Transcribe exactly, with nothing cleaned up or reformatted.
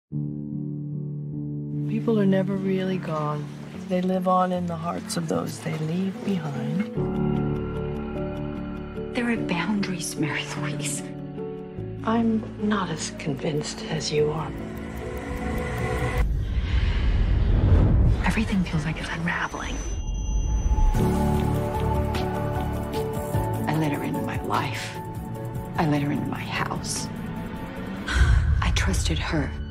People are never really gone. They live on in the hearts of those they leave behind. There are boundaries, Mary Louise. I'm not as convinced as you are. Everything feels like it's unraveling. I let her into my life. I let her into my house. I trusted her.